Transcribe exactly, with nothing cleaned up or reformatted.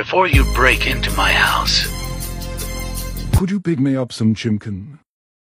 before you break into my house. Could you pick me up some chimkin?